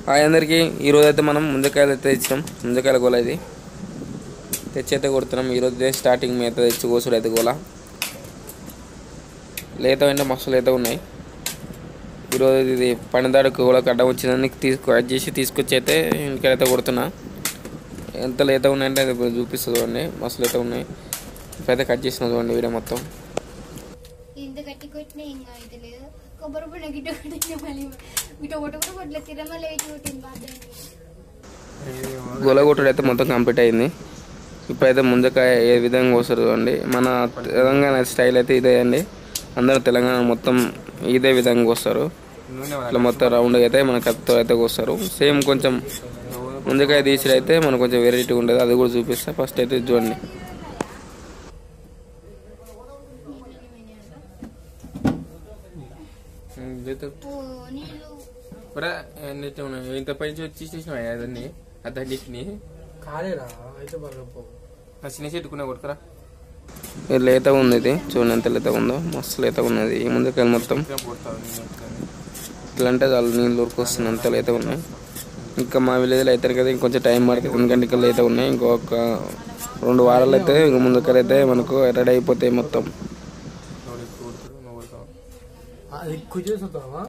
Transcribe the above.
Hi అందరికీ. ఈరోజు అయితే మనం ముంజకాయలు అయితే తెచ్చినాం. ముంజకాయల గోల ఇది తెచ్చి అయితే కొడుతున్నాం. ఈరోజు స్టార్టింగ్ మీద తెచ్చి కోసుడు అయితే గోల లేత అంటే మస్తు లేత ఉన్నాయి. ఈరోజు ఇది పండుదాడుకు కూడా గడ్డ వచ్చిందని కట్ చేసి తీసుకొచ్చి అయితే ఇంటికైతే కొడుతున్నా. ఎంత లేత ఉన్నాయంటే అది చూపిస్తుంది చూడండి. మస్తు లేత ఉన్నాయి. ఇప్పుడైతే కట్ చేసిన చూడండి వీడియో మొత్తం. గోల కొట్టుడు అయితే మొత్తం కంప్లీట్ అయింది. ఇప్పుడైతే ముంజకాయ ఏ విధంగా కోస్తారు చూడండి. మన తెలంగాణ స్టైల్ అయితే ఇదే అండి. అందరూ తెలంగాణ మొత్తం ఇదే విధంగా కోస్తారు. ఇట్లా మొత్తం రౌండ్గా అయితే మన కత్తితో అయితే కోస్తారు. సేమ్ కొంచెం ముంజకాయ తీసి అయితే మనకు కొంచెం వెరైటీ ఉండదు. అది కూడా చూపిస్తా. ఫస్ట్ అయితే చూడండి. ఇంత పైన వచ్చేసేసినా అదన్నీ అదన్నిటిని కాలేరా అయితే చిన్న చెట్టుకునే కొట్టుకురా. లేత ఉంది ఇది చూడండి, ఎంత లేత ఉందో. మస్తు లేత ఉన్నది ఈ ముందుకాయలు మొత్తం. ఇట్లా అంటే చాలా నీళ్ళు ఉరికొస్తుంది, అంత లేత ఉన్నాయి. ఇంకా మా విలేజ్లో అయితే కదా ఇంకొంచెం టైం పడుతుంది, ఎందుకంటే ఇంకా లేత ఉన్నాయి. ఇంకొక 2 వారాలు అయితే ఇంక ముందుకాయలు అయితే మనకు రెడీ అయిపోతాయి మొత్తం.